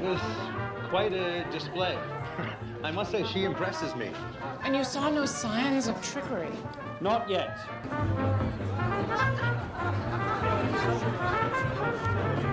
was quite a display. I must say, she impresses me. And you saw no signs of trickery? Not yet.